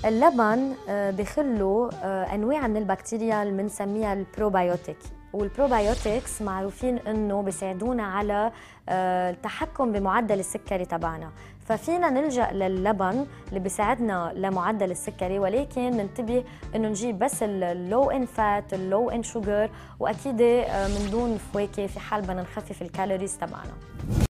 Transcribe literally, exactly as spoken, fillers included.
اللبن بخلو انواع من البكتيريا اللي بنسميها البروبايوتيك، والبروبايوتكس معروفين انه بيساعدونا على التحكم بمعدل السكري تبعنا، ففينا نلجأ للبن اللي بيساعدنا لمعدل السكري، ولكن ننتبه انه نجيب بس اللو ان فات اللو ان شوجر، واكيد من دون فواكه في حال بدنا نخفف الكالوريز تبعنا.